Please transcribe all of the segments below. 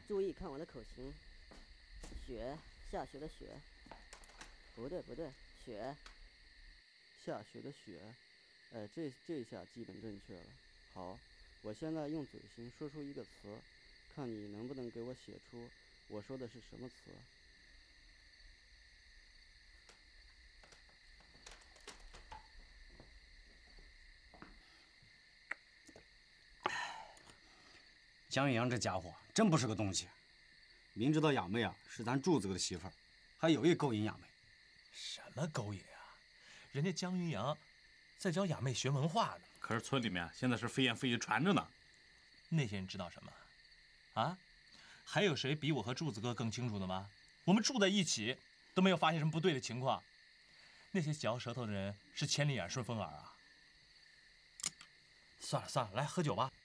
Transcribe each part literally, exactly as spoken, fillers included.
注意看我的口型，雪，下雪的雪。不对不对，雪，下雪的雪。哎，这这下基本正确了。好，我现在用嘴型说出一个词，看你能不能给我写出我说的是什么词。 江云阳这家伙真不是个东西，明知道雅妹啊是咱柱子哥的媳妇儿，还有意勾引雅妹。 什么勾引啊？人家江云阳在教雅妹学文化呢。 可是村里面现在是非言非语传着呢。 那些人知道什么？啊？还有谁比我和柱子哥更清楚的吗？我们住在一起，都没有发现什么不对的情况。那些嚼舌头的人是千里眼顺风耳啊！算了算了，来喝酒吧。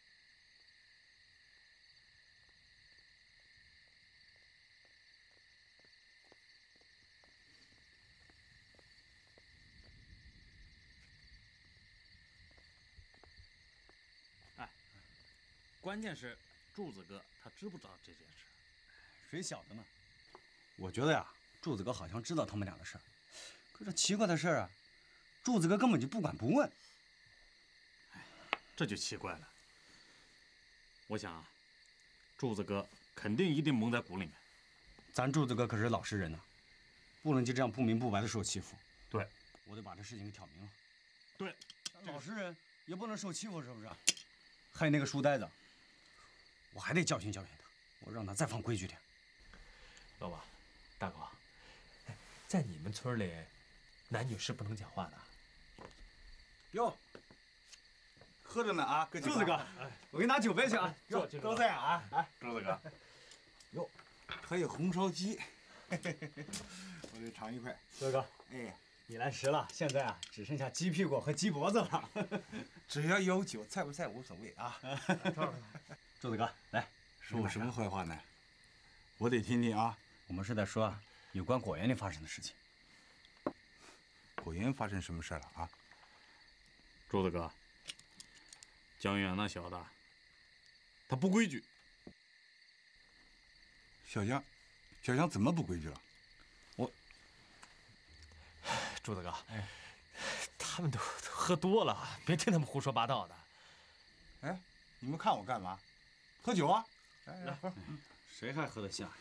关键是柱子哥他知不知道这件事？ 谁晓得呢？我觉得呀，柱子哥好像知道他们俩的事儿，可是奇怪的事啊，柱子哥根本就不管不问。 哎，这就奇怪了。我想啊，柱子哥肯定一定蒙在鼓里面。 咱柱子哥可是老实人呐，不能就这样不明不白的受欺负。 对， 我得把这事情给挑明了。 对， 老实人也不能受欺负，是不是？还有那个书呆子。我还得教训教训他，我让他再放规矩点。 老王，大哥，在你们村里，男女是不能讲话的。 哟，喝着呢啊，哥几个。 柱子哥，我给你拿酒杯去啊。 哟，都在啊，哎， 柱子哥。 哟，还有红烧鸡，我得尝一块。 哥哥， 哎， 你来迟了，现在啊只剩下鸡屁股和鸡脖子了。 只要有酒，菜不菜无所谓啊。 柱子哥，来， 说我什么坏话呢？我得听听啊。 我们是在说啊，有关果园里发生的事情。 果园发生什么事了啊？ 柱子哥，江源那小子，他不规矩。 小江，小江怎么不规矩了？ 我， 柱子哥，哎，他们都喝多了，别听他们胡说八道的。 哎，你们看我干嘛？喝酒啊！来来喝， 谁还喝得下？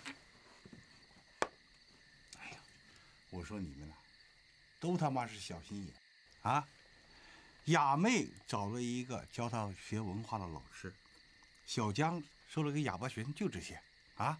哎呀，我说你们呐，都他妈是小心眼啊！雅妹找了一个教她学文化的老师，小江收了个哑巴学生，就这些啊。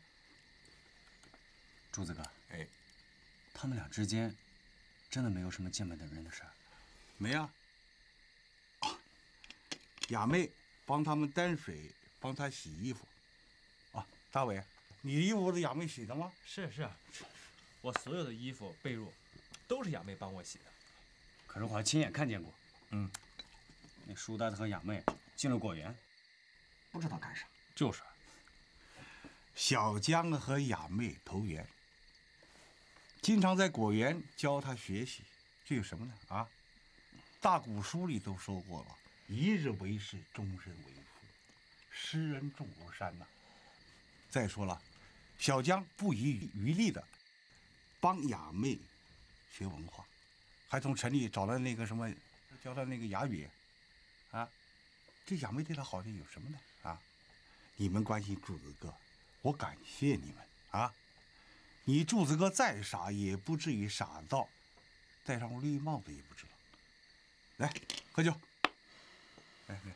柱子哥， 哎， 他们俩之间真的没有什么见不得人的事儿？ 没啊。啊，雅妹帮他们担水，帮他洗衣服。啊，大伟，你的衣服是雅妹洗的吗？ 是是，我所有的衣服被褥都是雅妹帮我洗的。 可是我还亲眼看见过， 嗯， 那书呆子和雅妹进了果园，不知道干啥。 就是， 小江和雅妹投缘，经常在果园教他学习。这有什么呢？啊，大古书里都说过了，一日为师，终身为父，师恩重如山呐。再说了，小江不遗余力的帮雅妹学文化，还从城里找了那个什么，教他那个哑语，啊，这雅妹对他好的有什么呢？啊，你们关心柱子哥，我感谢你们啊！你柱子哥再傻，也不至于傻到戴上绿帽子也不知道。来，喝酒。来来。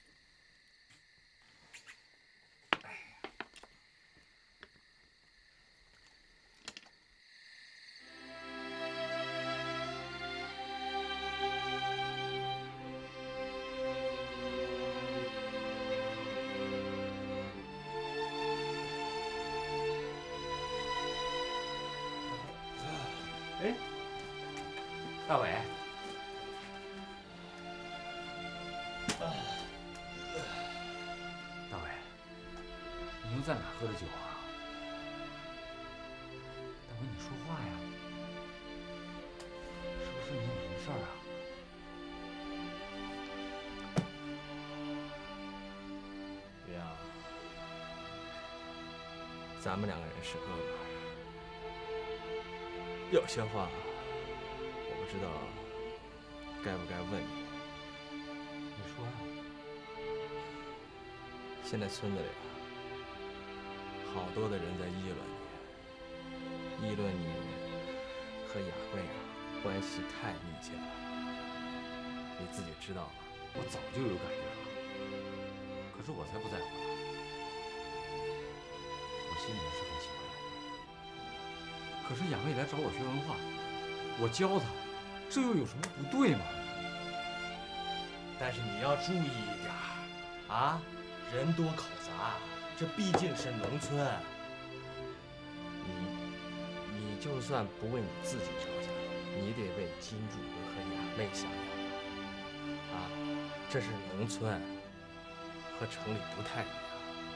哎，大伟， 大伟，你又在哪喝的酒啊？大伟，你说话呀！是不是你有什么事儿啊？ 呀， 咱们两个人是哥们儿，有些话我不知道该不该问你。 你说呀。 现在村子里啊，好多的人在议论你，议论你和雅慧啊关系太密切了，你自己知道吗？ 我早就有感觉了，可是我才不在乎呢。我心里面是很喜欢雅慧，可是雅慧来找我学文化，我教她，这又有什么不对吗？ 但是你要注意一点啊，人多口杂，这毕竟是农村。你你就算不为你自己着想，你得为金主和雅妹想想啊，这是农村，和城里不太一样。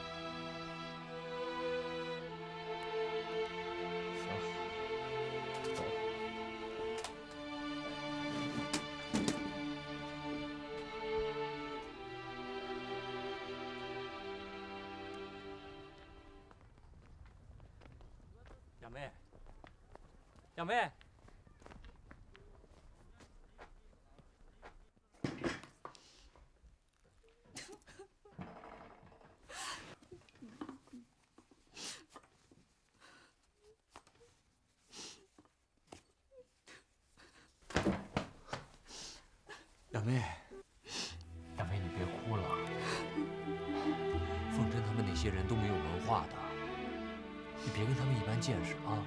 行，走。 雅妹，雅妹。雅妹，雅妹，你别哭了。凤珍他们那些人都没有文化的，你别跟他们一般见识啊。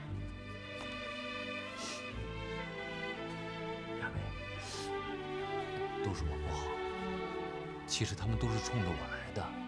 雅妹，都是我不好，其实他们都是冲着我来的。